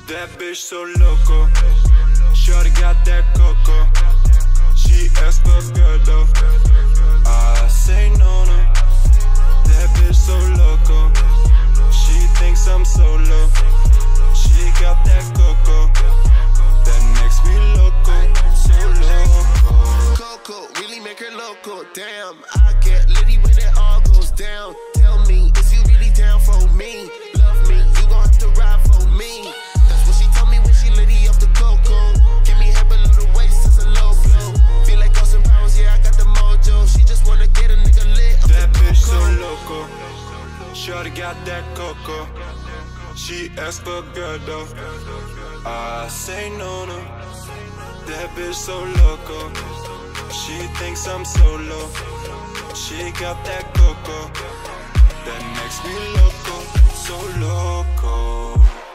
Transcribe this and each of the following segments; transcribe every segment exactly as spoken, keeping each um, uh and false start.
That bitch so loco. Shorty got that coco. She asked for girl though. I say no no. That bitch so loco. She thinks I'm solo. She got that coco. That makes me loco. So loco. Coco really make her loco. Damn, I get litty when it all goes down. Tell me, is you really down for me? Love me, you gon' have to ride for me. That's what she told me when she litty up the coco. Give me head below the waist, it's a low flow. Feel like Austin Powers, yeah, I got the mojo. She just wanna get a nigga lit up that the bitch so coco. loco. Shorty got that coco. She asked for girl though. I say no no. That bitch so loco. She thinks I'm solo. She got that coco. That makes me loco. So loco.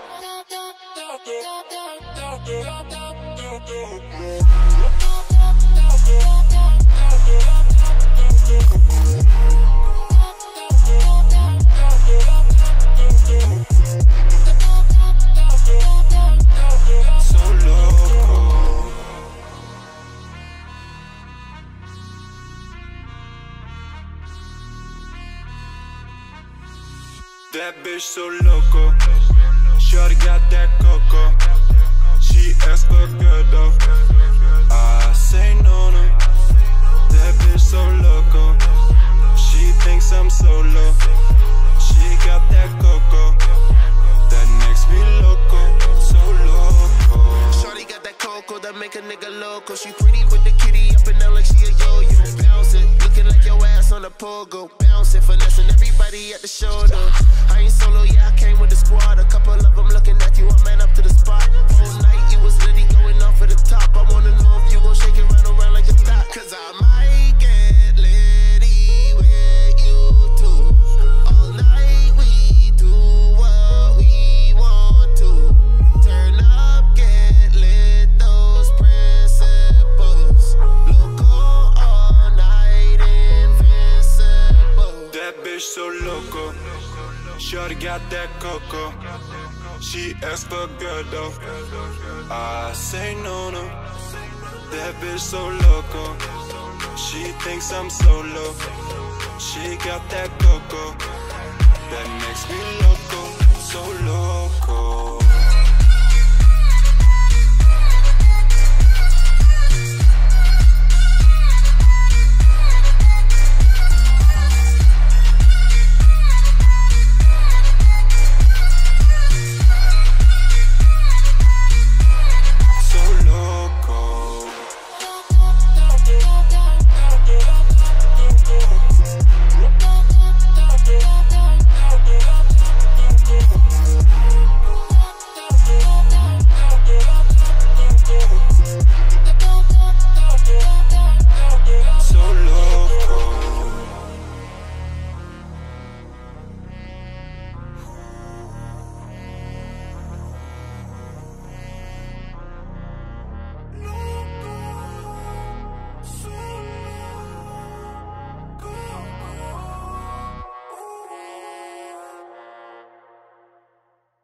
That bitch so loco. Shorty got that coco. She asked for girl though. I say no no. That bitch so loco. She thinks I'm solo. She got that coco. That makes me loco. So loco. Shorty got that coco that make a nigga loco. She pretty with the kitty up and down like she a yo-yo. Bounce it, looking like your ass on a pogo. Bounce it, finessing everybody at the shoulder. I ain't solo, yeah, I came with the squad. A couple of them looking at you, I'm man up to the spot. Whole night you was litty going off at the top. I wanna know if you gon' shake it round around like a thought. Cause I might get litty with you too. All night we do what we want to. Turn up, get lit, those principles. Loco all night, invincible. That bitch so loco. Shorty got that coco. She asked for girl though. I say no no. That bitch so loco. She thinks I'm solo. She got that coco. That makes me loco. So loco.